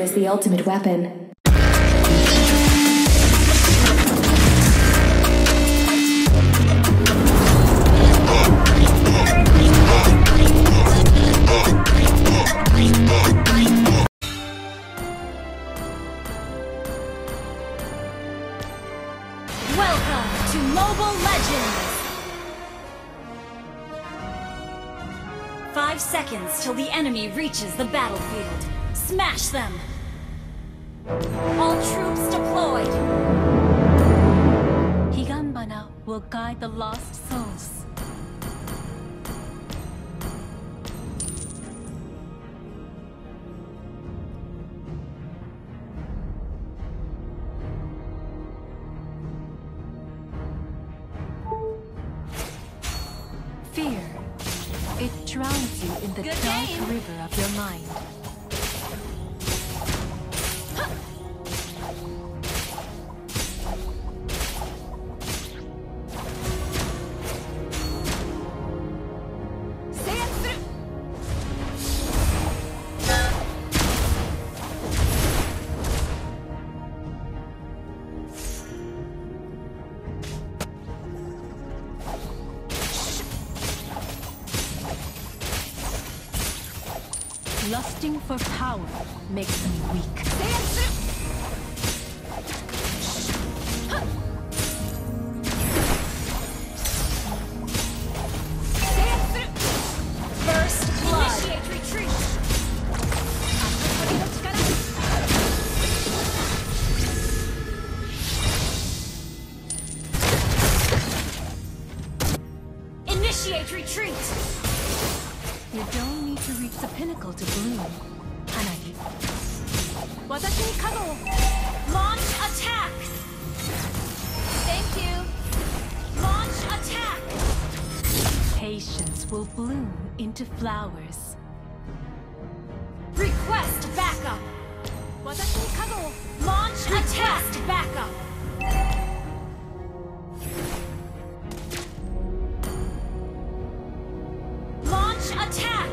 is the ultimate weapon. Welcome to Mobile Legends! 5 seconds till the enemy reaches the battlefield. Smash them! All troops deployed! Higanbana will guide the lost souls. Fear. It drowns you in the dark river of your mind. Lusting for power makes them weak. First blood. Initiate retreat. Initiate retreat. You don't need to reach the pinnacle to bloom, Hanabi. Watashi ni kado! Launch attack! Thank you! Launch attack! Patience will bloom into flowers. Request backup! Watashi ni kado! Launch attack! Backup! Launch attack!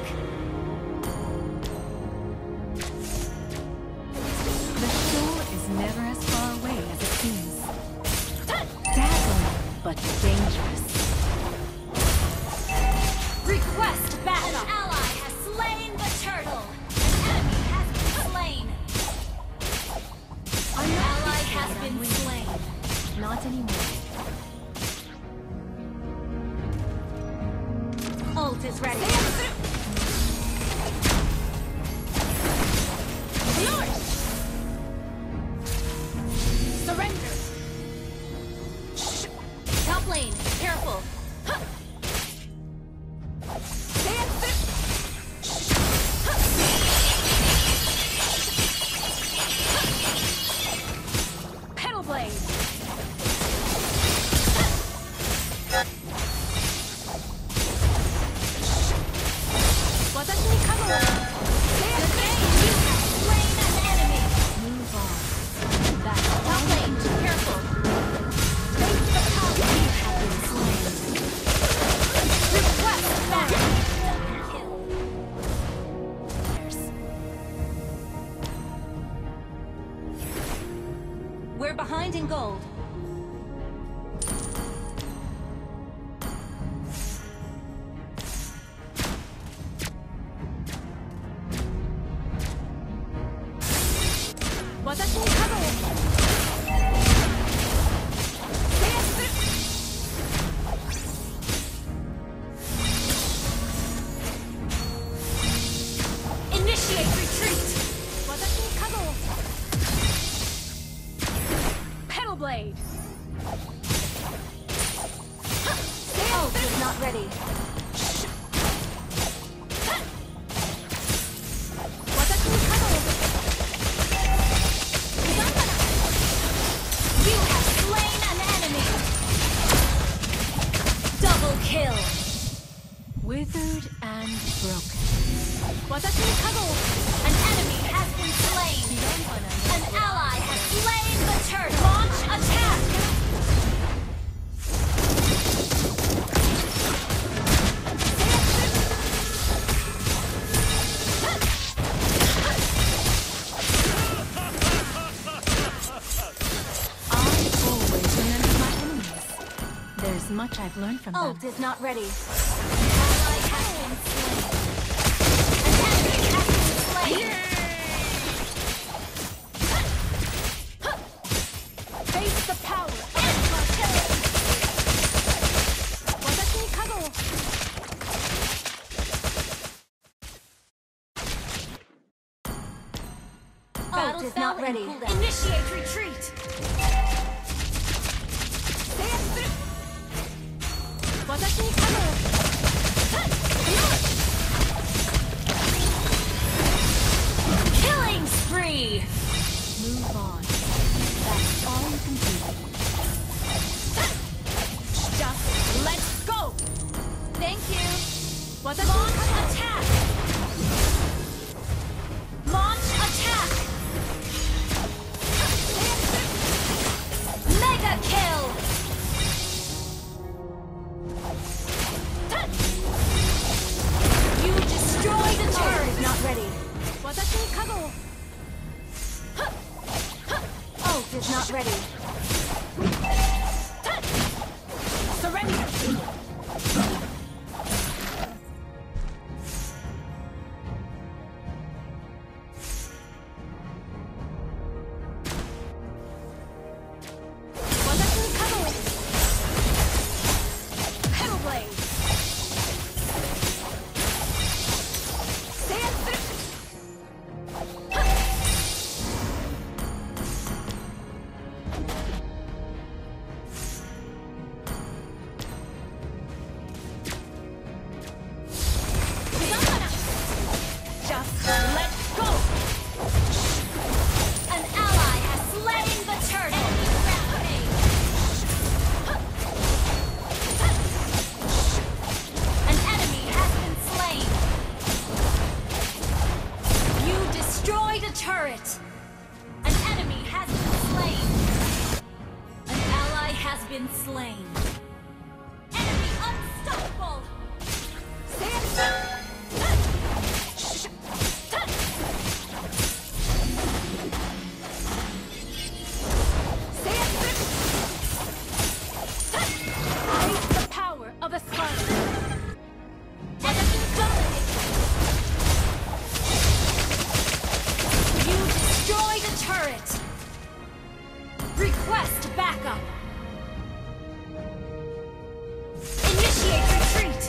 The shore is never as far away as it seems. Dazzling, but dangerous. Request backup! An ally has slain the turtle! An enemy has been slain! An ally has been slain! Not anymore. Ult is ready. Surrender. Top lane, careful. Pedal blade. Watashi ni kado! You have slain an enemy! Move on. That's top lane, careful! Face the power! You have been slain. Request back! Kill. We're behind in gold. Watashi ni kado! Initiate retreat! Watashi ni kado! Pedal blade! Ult is not ready. Watashi ni kado! You have slain an enemy! Double kill! Withered and broken. Watashi ni kado! An enemy has been slain! An ally has slain the turret! Launch attack! There's much I've learned from them. Ult is not ready. Ally has been slain. An enemy has been slain. Face the power of the cartel. Watashi ni kago. Ult is not ready. Initiate retreat. Watashi ni kago. Killing spree. Move on. That's all you can do. Just let's go. Thank you. Launch attack. Launch attack. Mega kill. You destroyed the turret. Not ready. Watashi ni kago. Ult is not ready. Surrender. Watashi ni kago. Emblem. Just let go. An ally has slain the turtle. An enemy has been slain. You destroyed a turret. An enemy has been slain. An ally has been slain. Enemy unstoppable. Face the power of a scarlet. Enemy dominated. You destroyed a turret. Request backup. Initiate retreat.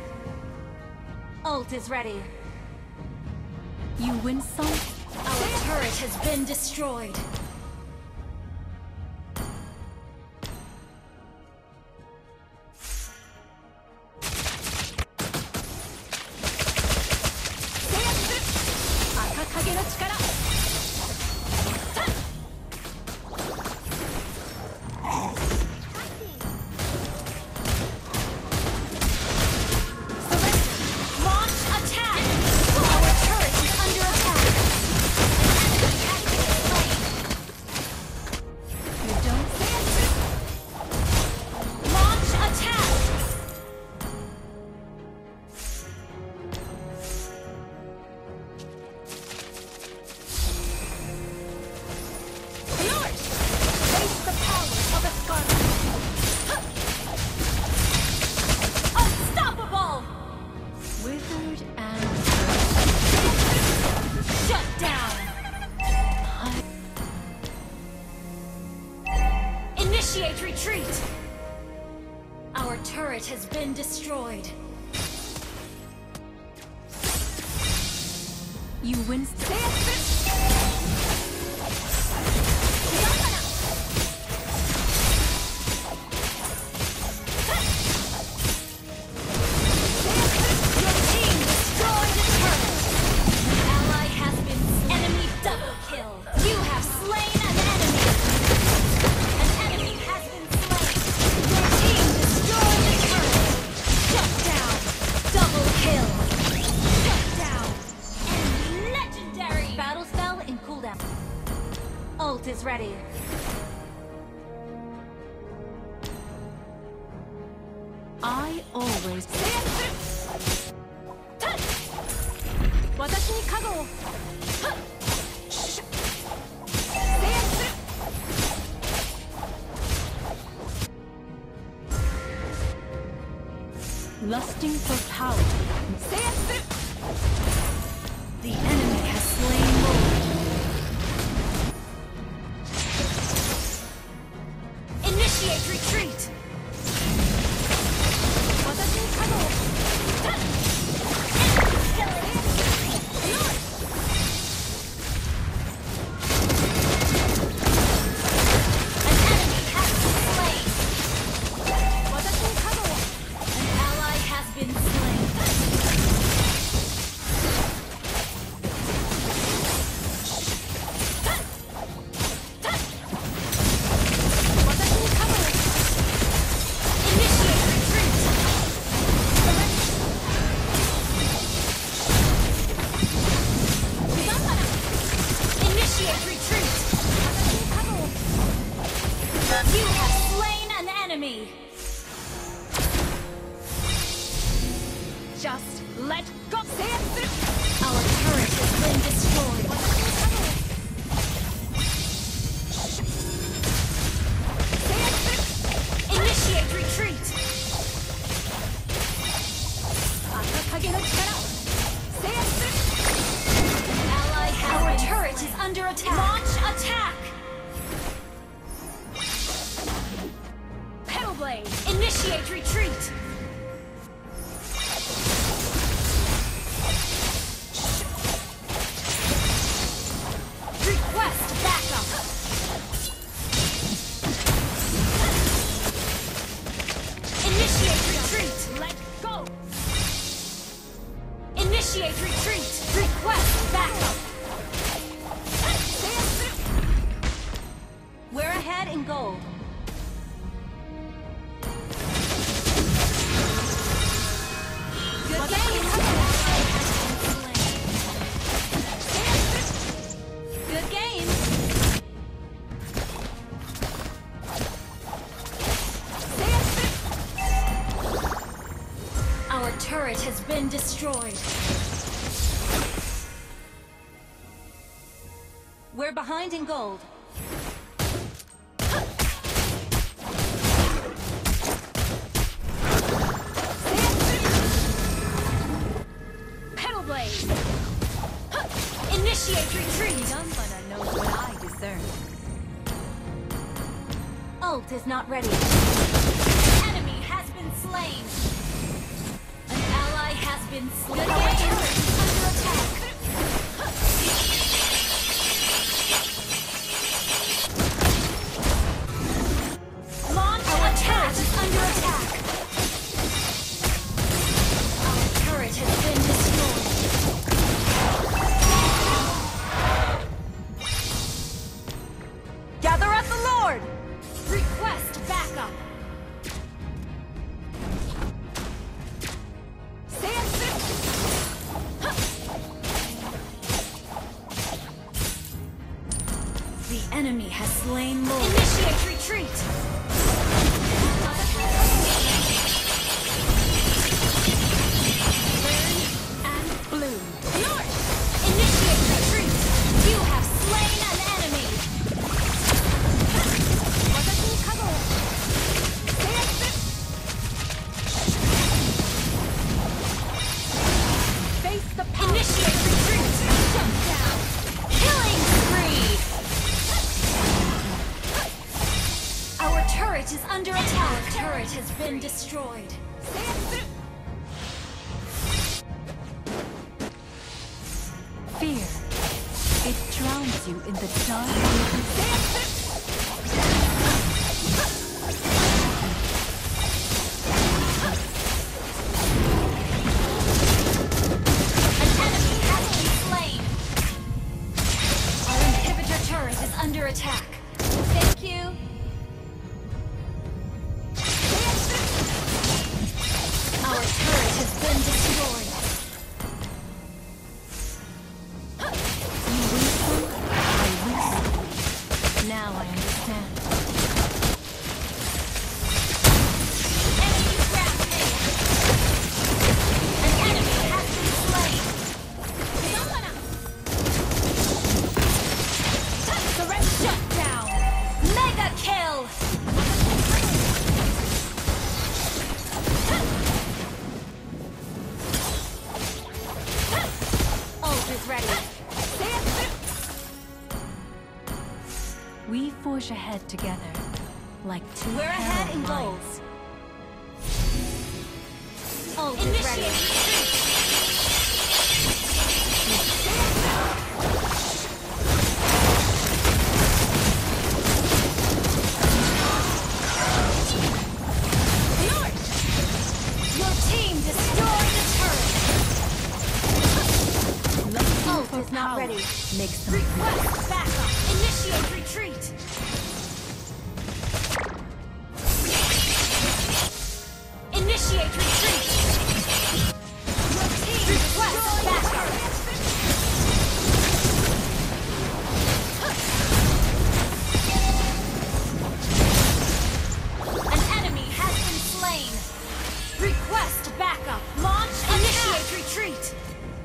Ult is ready. You win some. Our turret has been destroyed. Akakage no chikara. Launch attack. Our turret is under attack. An enemy has been slain. You don't Launch attack. Yours. Face the power of a scarlet. Unstoppable. withered and Shut down. Initiate retreat. Our turret has been destroyed. you win. Your team destroyed a turret. An ally has been enemy double kill. You have slain an enemy. An enemy has been slain. Your team destroyed a turret. Shut down. Double kill. Shut down. Enemy legendary. Battle spell in cooldown. Ult is ready. I always. Watashi ni kago. Lusting for power. The enemy has slain Lord. Initiate retreat. Just let go! Our turret has been destroyed. Initiate retreat! Ally has Our turret is under attack. Launch attack! Pedal blade! Initiate retreat! Request backup! Initiate retreat! Let go! Initiate retreat! Request backup! We're ahead in gold. Good game! Good game! Our turret has been destroyed. We're behind in gold. Pedal blade! Initiate retreat! Someone knows what I discern. Ult is not ready. An enemy has been slain. An ally has been slain. Our turret is under attack. Launch attack is under attack. Our turret has been destroyed. Gather at the Lord! Request backup. The enemy has slain Lord. Initiate retreat. Burn and bloom. Initiate retreat. You have slain an enemy. Face the power. Initiate retreat. Shut down. Killing spree. Our turret is under attack. Our turret has been destroyed. Fear. It drowns you in the dark. An enemy has been slain. Our inhibitor turret is under attack. Thank you. Our turret has been destroyed. You win some, I lose some. Now forge ahead together, like two We're ahead in parallel gold. lines. Ult is ready. Your team destroyed the turret. Ult is not ready. Makes them Request backup. Initiate retreat. Initiate retreat. Your team request backup. An enemy has been slain. Request backup. Launch. Initiate retreat.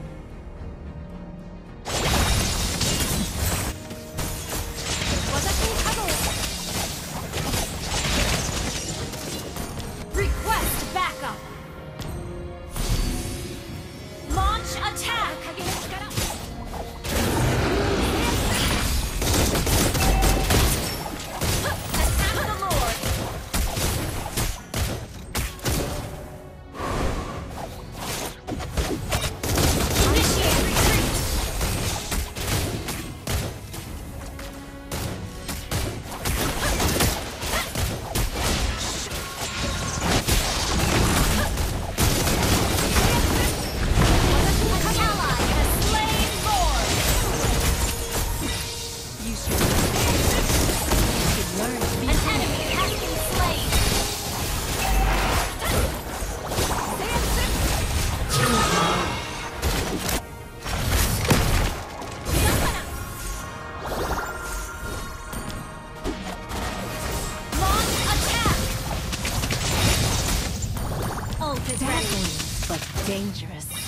Request backup. Launch attack. Attack the Lord. Initiate retreat. An ally has slain Lord. you should learn to be An enemy has been slain. Launch attack. Ult is ready. dazzling but dangerous.